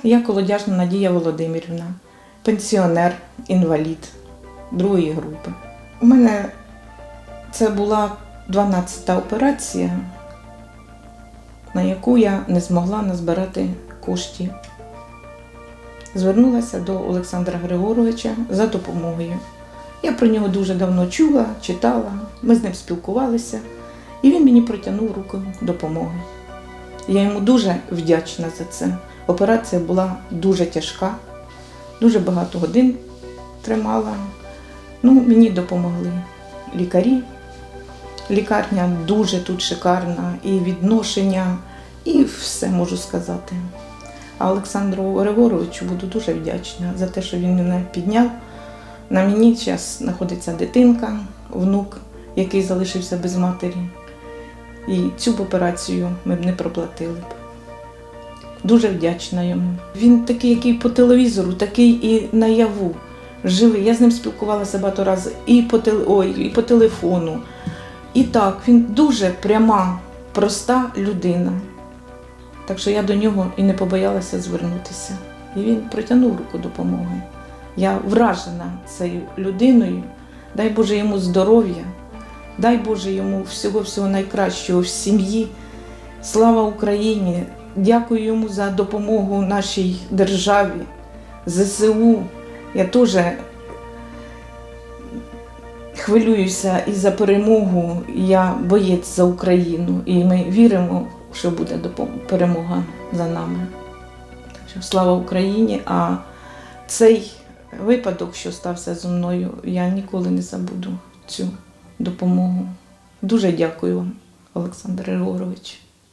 Я Колодяжна Надія Володимирівна, пенсіонер, інвалід другої групи. У мене це була 12-та операція, на яку я не змогла назбирати коштів. Звернулася до Олександра Григоровича за допомогою. Я про нього дуже давно чула, читала, ми з ним спілкувалися, і він мені протягнув руку допомоги. Я йому дуже вдячна за це. Операція була дуже тяжка, дуже багато годин тримала. Мені допомогли лікарі. Лікарня дуже тут шикарна, і відношення, і все можу сказати. А Олександру Григоровичу буду дуже вдячна за те, що він мене підняв. На мені зараз знаходиться дитинка, внук, який залишився без матері. І цю операцію ми б не проплатили б. Дуже вдячна йому. Він такий, який по телевізору, такий і наяву, живий. Я з ним спілкувалася багато разів і по телефону. І так, він дуже пряма, проста людина. Так що я до нього і не побоялася звернутися. І він протягнув руку допомоги. Я вражена цією людиною. Дай Боже йому здоров'я, дай Боже йому всього-всього найкращого в сім'ї. Слава Україні! Дякую йому за допомогу нашій державі, ЗСУ. Я теж хвилююся і за перемогу. Я боєць за Україну. І ми віримо, що буде перемога за нами. Так що слава Україні! А цей випадок, що стався зі мною, я ніколи не забуду цю допомогу. Дуже дякую вам, Олександр Григорович.